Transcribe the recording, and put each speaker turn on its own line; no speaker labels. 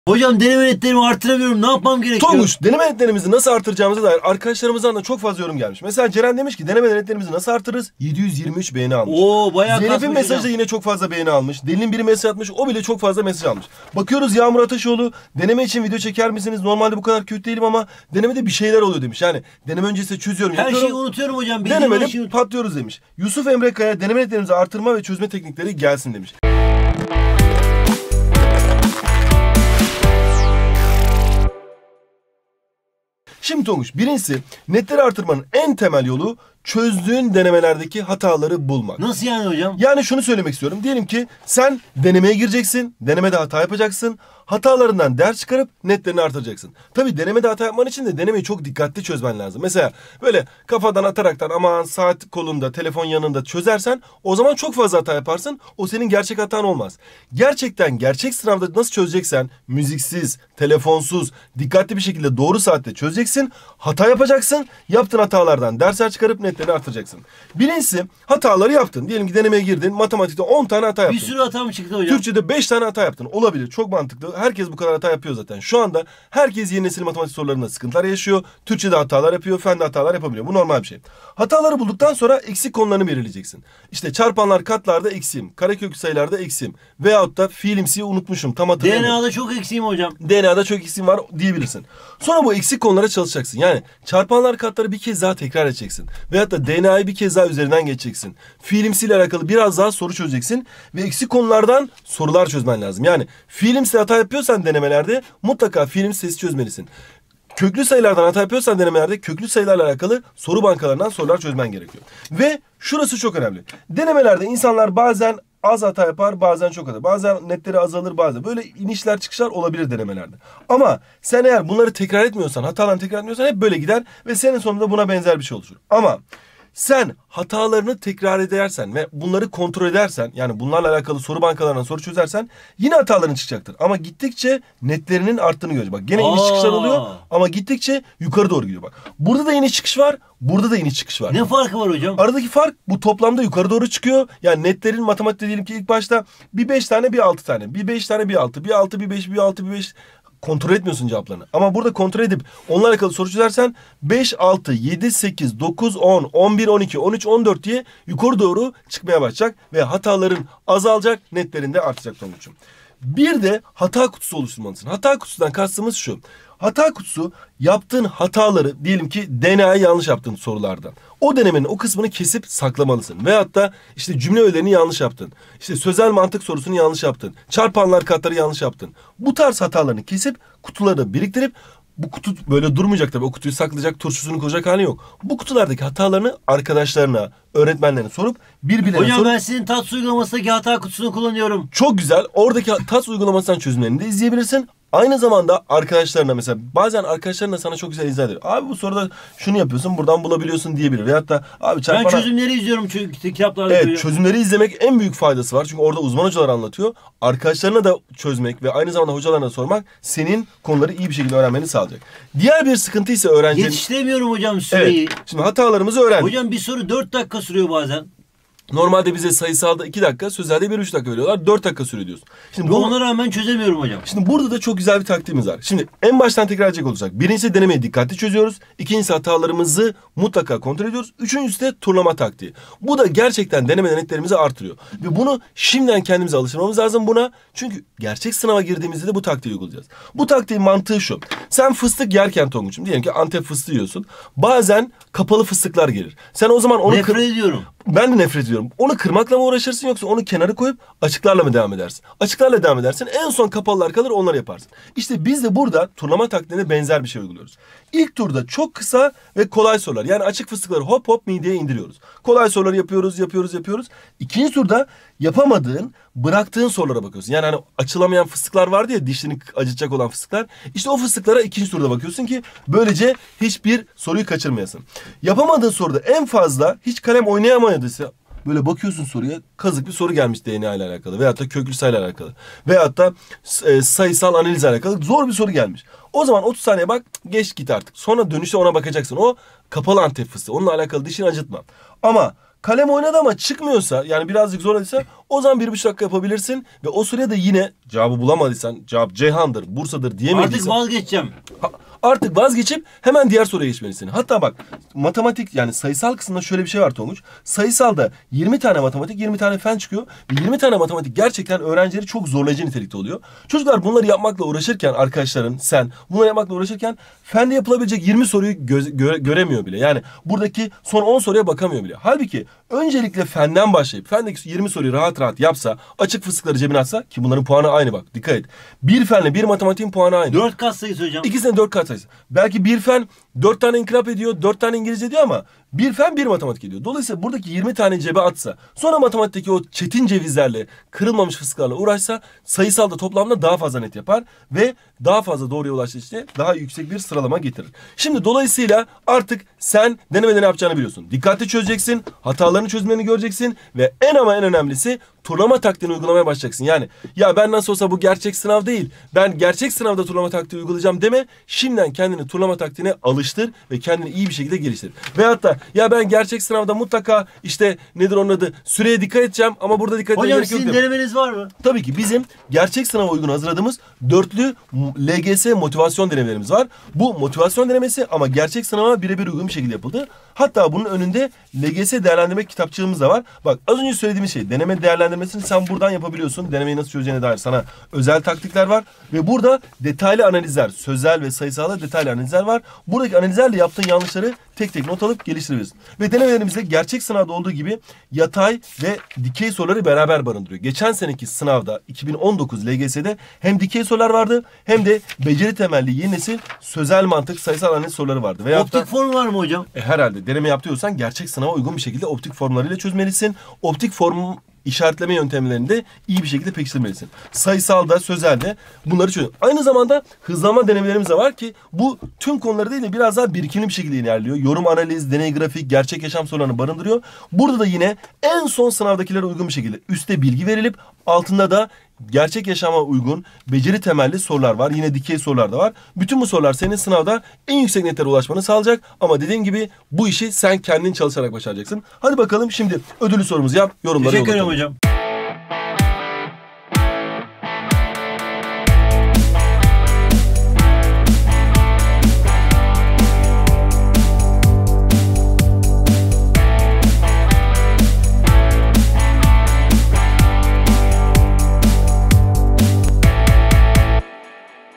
Hocam deneme netlerimi artıramıyorum. Ne yapmam gerekiyor?
Tonguç, deneme netlerimizi nasıl artıracağımıza dair arkadaşlarımızdan da çok fazla yorum gelmiş. Mesela Ceren demiş ki deneme netlerimizi nasıl artırırız? 723 beğeni almış.
Oo, bayağı
Zeynep'in mesajı
hocam.
da yine çok fazla beğeni almış. Delinin biri mesaj atmış. O bile çok fazla mesaj almış. Bakıyoruz Yağmur Ataşoğlu, deneme için video çeker misiniz? Normalde bu kadar kötü değilim ama denemede bir şeyler oluyor demiş. Yani deneme öncesi çözüyorum.
Her
yapıyorum.
şeyi unutuyorum hocam.
Denemede patlıyoruz demiş. Yusuf Emre Kaya deneme netlerimizi artırma ve çözme teknikleri gelsin demiş. Şimdi Tonguç, birincisi netleri artırmanın en temel yolu çözdüğün denemelerdeki hataları bulmak.
Nasıl yani hocam?
Yani şunu söylemek istiyorum. Diyelim ki sen denemeye gireceksin, denemede hata yapacaksın. Hatalarından ders çıkarıp netlerini artıracaksın. Tabii denemede hata yapman için de denemeyi çok dikkatli çözmen lazım. Mesela böyle kafadan ataraktan aman saat kolunda, telefon yanında çözersen o zaman çok fazla hata yaparsın. O senin gerçek hatan olmaz. Gerçekten gerçek sınavda nasıl çözeceksen müziksiz, telefonsuz, dikkatli bir şekilde doğru saatte çözeceksin. Hata yapacaksın. Yaptığın hatalardan dersler çıkarıp netlerini artıracaksın. Birincisi hataları yaptın. Diyelim ki denemeye girdin. Matematikte 10 tane hata yaptın.
Bir sürü hata mı çıktı hocam?
Türkçe'de 5 tane hata yaptın. Olabilir. Çok mantıklı. Herkes bu kadar hata yapıyor zaten. Şu anda herkes yeni nesil matematik sorularında sıkıntılar yaşıyor. Türkçe'de hatalar yapıyor. Fende hatalar yapabiliyor. Bu normal bir şey. Hataları bulduktan sonra eksik konularını belirleyeceksin. İşte çarpanlar katlarda eksiğim. Kareköklü sayılarda eksiğim. Veyahut da fiilimsiyi unutmuşum. Tam hatırlamıyorum.
DNA'da çok eksiğim hocam.
DNA'da çok eksiğim var diyebilirsin. Sonra bu eksik konulara çalışacaksın. Yani çarpanlar katları bir kez daha tekrar edeceksin. Veyahut da DNA'yı bir kez daha üzerinden geçeceksin. Fiilimsiyle alakalı biraz daha soru çözeceksin. Ve eksik konulardan sorular çözmen lazım. Yani fiilimsi hata yapıyorsan denemelerde mutlaka fiilimsi sesi çözmelisin. Köklü sayılardan hata yapıyorsan denemelerde köklü sayılarla alakalı soru bankalarından sorular çözmen gerekiyor. Ve şurası çok önemli. Denemelerde insanlar bazen az hata yapar, bazen çok hata. Bazen netleri azalır, bazen. Böyle inişler çıkışlar olabilir denemelerde. Ama sen eğer bunları tekrar etmiyorsan, hatalarını tekrar etmiyorsan hep böyle gider ve senin sonunda buna benzer bir şey oluşur. Ama sen hatalarını tekrar edersen ve bunları kontrol edersen, yani bunlarla alakalı soru bankalarından soru çözersen yine hataların çıkacaktır. Ama gittikçe netlerinin arttığını göreceğiz. Bak gene iniş çıkışlar oluyor ama gittikçe yukarı doğru gidiyor bak. Burada da iniş çıkış var, burada da iniş çıkış var.
Ne farkı var hocam?
Aradaki fark bu toplamda yukarı doğru çıkıyor. Yani netlerin matematikte diyelim ki ilk başta bir 5 tane bir 6 tane. Bir 5 tane bir 6, bir 6 bir 5 bir 6 bir 5 kontrol etmiyorsun cevaplarını. Ama burada kontrol edip onunla alakalı soru çözersen 5, 6, 7, 8, 9, 10, 11, 12, 13, 14 diye yukarı doğru çıkmaya başlayacak ve hataların azalacak, netlerin de artacak Tonguç'um. Bir de hata kutusu oluşturmalısın. Hata kutusundan kastımız şu. Hata kutusu yaptığın hataları diyelim ki DNA'yı yanlış yaptığın sorulardan. O denemenin o kısmını kesip saklamalısın. Veyahut da işte cümle öğelerini yanlış yaptın. İşte sözel mantık sorusunu yanlış yaptın. Çarpanlar katları yanlış yaptın. Bu tarz hatalarını kesip kutuları biriktirip bu kutu böyle durmayacak tabii. O kutuyu saklayacak, turşusunu koyacak hali yok. Bu kutulardaki hatalarını arkadaşlarına, öğretmenlerine sorup birbirlerine
hocam
sorup...
ben sizin TATS uygulamasındaki hata kutusunu kullanıyorum.
Çok güzel. Oradaki TATS uygulamasından çözümlerini de izleyebilirsin. Aynı zamanda arkadaşlarına mesela bazen arkadaşlarına sana çok güzel izah ediyor. Abi bu soruda şunu yapıyorsun buradan bulabiliyorsun diyebilir. Veyahut da abi
Ben çözümleri izliyorum çünkü kitaplarda.
Evet, çözümleri izlemek en büyük faydası var. Çünkü orada uzman hocalar anlatıyor. Arkadaşlarına da çözmek ve aynı zamanda hocalarına sormak senin konuları iyi bir şekilde öğrenmeni sağlayacak. Diğer bir sıkıntı ise öğrencinin...
Yetiştiremiyorum hocam süreyi.
Evet. Şimdi hatalarımızı öğrendik.
Hocam bir soru 4 dakika sürüyor bazen.
Normalde bize sayısalda 2 dakika, sözelde 1-3 dakika veriyorlar. 4 dakika sürüyor diyorsun. Şimdi
Ona rağmen çözemiyorum hocam.
Şimdi burada da çok güzel bir taktiğimiz var. Şimdi en baştan tekrar edecek olursak. Birincisi denemeyi dikkatli çözüyoruz. İkincisi hatalarımızı mutlaka kontrol ediyoruz. Üçüncüsü de turlama taktiği. Bu da gerçekten deneme netlerimizi artırıyor. Ve bunu şimdiden kendimize alıştırmamız lazım buna. Çünkü gerçek sınava girdiğimizde de bu taktiği uygulayacağız. Bu taktiğin mantığı şu. Sen fıstık yerken Tonguç'um diyelim ki Antep fıstığı yiyorsun. Bazen kapalı fıstıklar gelir. Sen o zaman onu...
Nefret ediyorum.
Ben de nefret ediyorum. Onu kırmakla mı uğraşırsın yoksa onu kenara koyup açıklarla mı devam edersin? Açıklarla devam edersin. En son kapalılar kalır onları yaparsın. İşte biz de burada turlama taktiğine benzer bir şey uyguluyoruz. İlk turda çok kısa ve kolay sorular. Yani açık fıstıkları hop hop mideye indiriyoruz. Kolay soruları yapıyoruz. İkinci turda yapamadığın, bıraktığın sorulara bakıyorsun. Yani hani açılamayan fıstıklar vardı ya, dişini acıtacak olan fıstıklar. İşte o fıstıklara ikinci turda bakıyorsun ki böylece hiçbir soruyu kaçırmayasın. Yapamadığın soruda en fazla hiç kalem oynayamadıysa böyle bakıyorsun soruya, kazık bir soru gelmiş DNA ile alakalı veyahut da köklü sayıyla alakalı veyahut da sayısal analizle alakalı zor bir soru gelmiş. O zaman 30 saniye bak, geç git artık. Sonra dönüşte ona bakacaksın. O kapalı Antep fıstığı. Onunla alakalı dişini acıtma. Ama Kalem oynadı ama çıkmıyorsa, yani birazcık zorladıysa, o zaman 1,5 dakika yapabilirsin ve o sürede yine cevabı bulamadıysan, cevap Ceyhan'dır, Bursa'dır diyemediysen
Artık vazgeçeceğim.
artık vazgeçip hemen diğer soruya geçmelisin. Hatta bak, matematik, yani sayısal kısmında şöyle bir şey var Tonguç. Sayısalda 20 tane matematik, 20 tane fen çıkıyor. Ve 20 tane matematik gerçekten öğrencileri çok zorlayıcı nitelikte oluyor. Çocuklar bunları yapmakla uğraşırken, arkadaşların, sen bunları yapmakla uğraşırken fende yapılabilecek 20 soruyu göremiyor bile. Yani buradaki son 10 soruya bakamıyor bile. Halbuki öncelikle fenden başlayıp fendeki 20 soruyu rahat rahat yapsa, açık fıstıkları cebine atsa, ki bunların puanı aynı bak, dikkat et. Bir fenle bir matematiğin puanı aynı.
4 katsayısı hocam.
İkisine 4 kat sayısı. Belki bir fen 4 tane inkılap ediyor, 4 tane İngilizce diyor ama bir fen bir matematik ediyor. Dolayısıyla buradaki 20 tane cebe atsa, sonra matematikteki o çetin cevizlerle, kırılmamış fıstıklarla uğraşsa, sayısalda toplamda daha fazla net yapar ve daha fazla doğruya ulaştığı için daha yüksek bir sıralama getirir. Şimdi dolayısıyla artık sen denemede ne yapacağını biliyorsun. Dikkatli çözeceksin, hatalarını çözmeni göreceksin ve en önemlisi turlama taktiğini uygulamaya başlayacaksın. Yani ya ben nasıl olsa bu gerçek sınav değil, ben gerçek sınavda turlama taktiği uygulayacağım deme. Şimdiden kendini turlama taktiğine alıştır ve kendini iyi bir şekilde geliştir. Veyahut da ya ben gerçek sınavda mutlaka işte nedir onun adı, süreye dikkat edeceğim ama burada dikkat etmeye
Hocam
gerek yok
sizin
deme.
denemeniz var mı?
Tabii ki bizim gerçek sınava uygun hazırladığımız 4'lü LGS motivasyon denemelerimiz var. Bu motivasyon denemesi ama gerçek sınava birebir uygun bir şekilde yapıldı. Hatta bunun önünde LGS değerlendirme kitapçığımız da var. Bak az önce söylediğimiz şey, deneme değerlendirmesini sen buradan yapabiliyorsun. Denemeyi nasıl çözeceğine dair sana özel taktikler var. Ve burada detaylı analizler, sözel ve sayısalda detaylı analizler var. Buradaki analizlerle yaptığın yanlışları tek tek not alıp geliştirebilirsin. Ve denemelerimizde gerçek sınavda olduğu gibi yatay ve dikey soruları beraber barındırıyor. Geçen seneki sınavda 2019 LGS'de hem dikey sorular vardı hem de beceri temelli yeni nesil sözel mantık, sayısal analiz soruları vardı. Veyahut
Optik form var mı hocam?
herhalde deneme yapıyorsan gerçek sınava uygun bir şekilde optik formlarıyla çözmelisin. Optik form işaretleme yöntemlerini de iyi bir şekilde pekiştirmelisin. Sayısalda, sözelde bunları çözün. Aynı zamanda hızlanma denemelerimiz de var ki bu tüm konuları değil de biraz daha birikimli bir şekilde ilerliyor. Yorum, analiz, deney grafik, gerçek yaşam sorularını barındırıyor. Burada da yine en son sınavdakilere uygun bir şekilde üstte bilgi verilip altında da gerçek yaşama uygun, beceri temelli sorular var. Yine dikey sorular da var. Bütün bu sorular senin sınavda en yüksek netlere ulaşmanı sağlayacak. Ama dediğim gibi bu işi sen kendin çalışarak başaracaksın. Hadi bakalım şimdi ödüllü sorumuzu yap, yorumlara
Teşekkür ederim
yolla.
hocam.